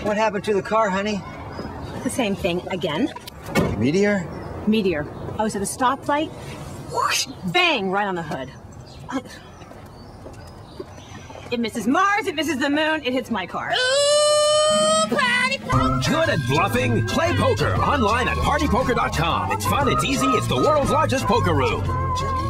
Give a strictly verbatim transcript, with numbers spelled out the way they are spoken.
What happened to the car, honey? The same thing again. Meteor? Meteor. I was at a stoplight. Whoosh, bang, right on the hood. It misses Mars, it misses the moon, it hits my car. Ooh, party poker! Good at bluffing? Play poker online at party poker dot com. It's fun, it's easy, it's the world's largest poker room.